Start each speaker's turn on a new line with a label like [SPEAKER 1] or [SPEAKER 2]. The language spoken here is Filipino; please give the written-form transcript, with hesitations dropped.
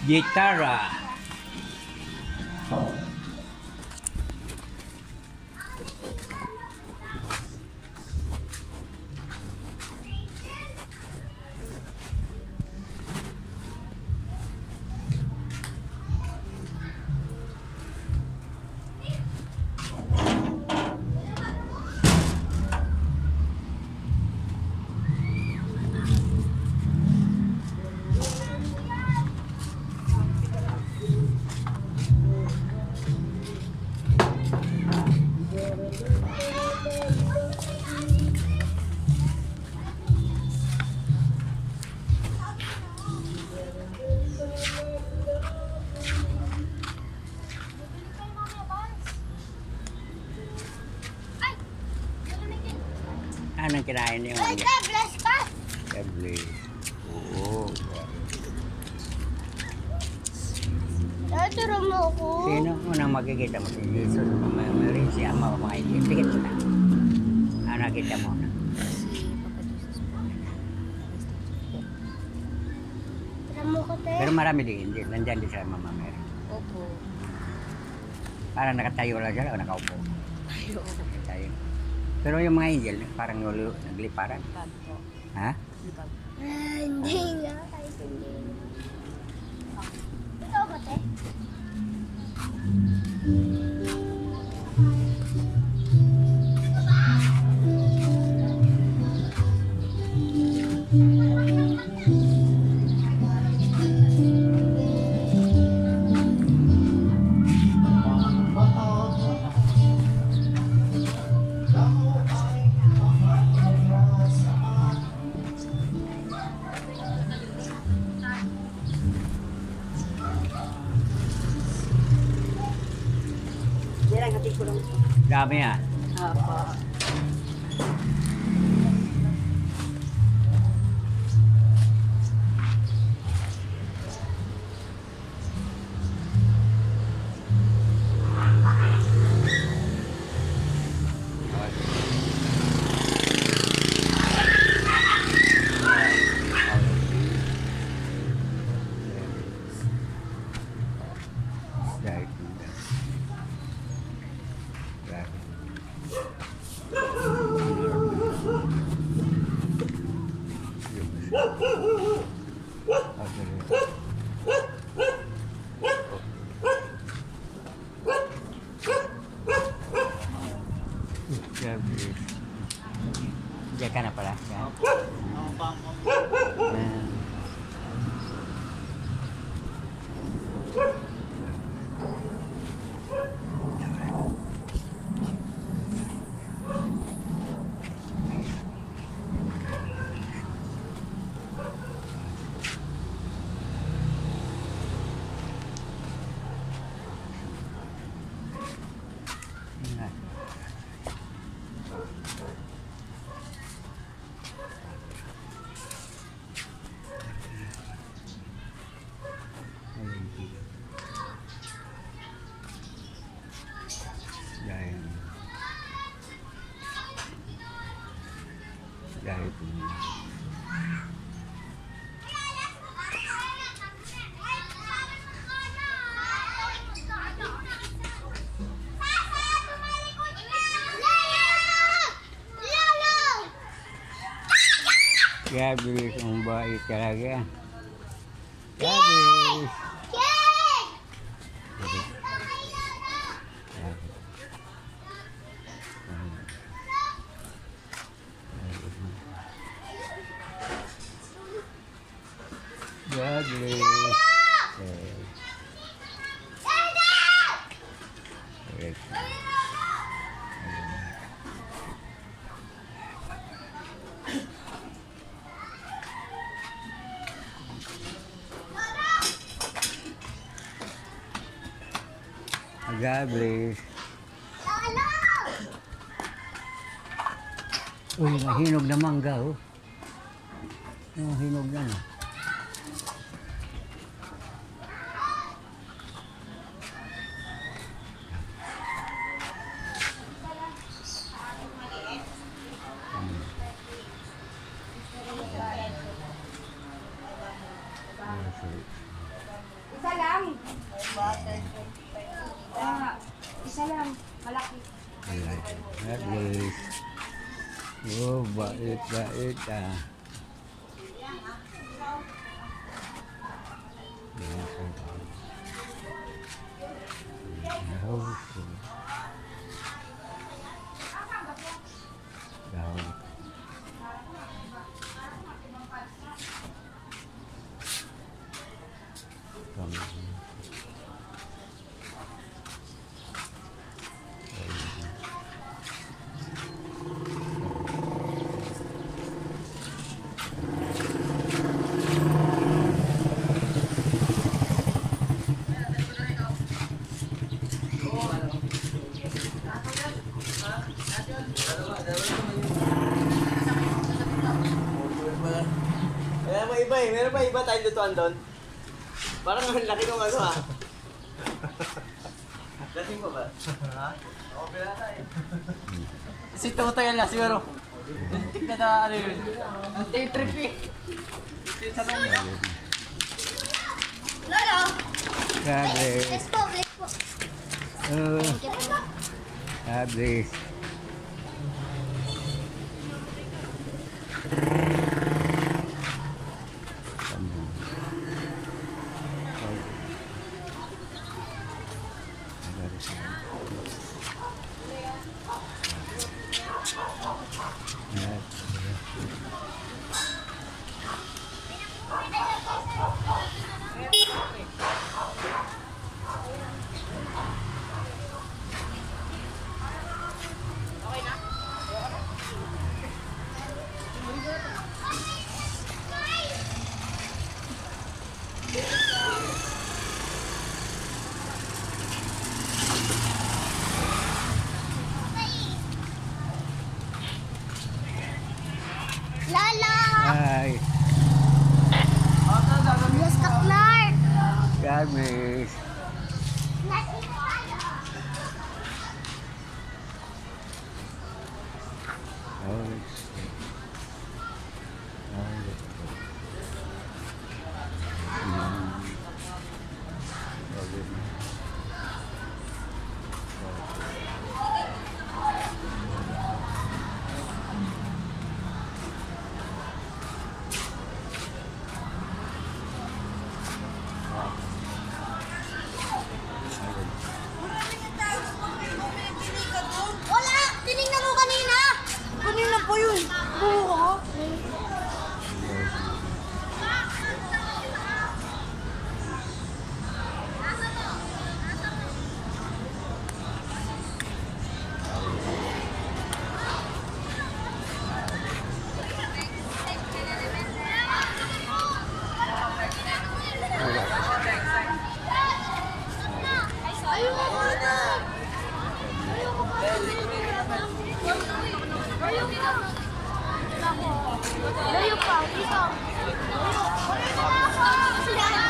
[SPEAKER 1] Gitara. Anong kinain niyo?
[SPEAKER 2] Ay, bless ka!
[SPEAKER 1] Kable. Oo.
[SPEAKER 2] Naturo mo ako.
[SPEAKER 1] Sino unang makikita mo? Si Jesus. Mary, si Ama, makaikit. Sige kita. Ano nakita mo na?
[SPEAKER 3] Si Papa Jesus po.
[SPEAKER 2] Tara mo ko, te.
[SPEAKER 1] Pero marami din. Nandyan din sa Mama Mary.
[SPEAKER 3] Opo.
[SPEAKER 1] Parang nakatayo lang siya o nakaupo.
[SPEAKER 3] Tayo.
[SPEAKER 1] Nakatayo. Pero yung mga angel, parang nagliparan.
[SPEAKER 3] Lipad po.
[SPEAKER 1] Ha?
[SPEAKER 3] Lipad.
[SPEAKER 2] Hindi nga. Kahit hindi. Ito ba, te?
[SPEAKER 1] Dami ah.
[SPEAKER 3] Opo.
[SPEAKER 1] Diyan ka na pala. Yan. Dahil Gabis, ang bait talaga. Gabis! Gabis! Gabis. Uy, mahinog na mangga, oh. Hinog na, no? God bless. Oh, bait, bait ah.
[SPEAKER 4] Kaya may iba eh. Meron pa iba tayong lutuan doon. Parang ang laki ng ano ha. Lasing pa ba? Ha? Oo, pila tayo. Si Toto yan lang siguro. Tignan na ano yun. Ang day trip eh.
[SPEAKER 2] Lolo!
[SPEAKER 1] God bless.
[SPEAKER 2] Let's go, let's go.
[SPEAKER 1] Oh, God bless.
[SPEAKER 2] Lolo!
[SPEAKER 1] Hi.
[SPEAKER 2] Yes, ka, Clark!
[SPEAKER 1] God bless.
[SPEAKER 2] Wala! Tinignan mo kanina! Kanina po yun. Oo. Ayoko na! Ayoko pa! Layo pa, dito. Layo pa.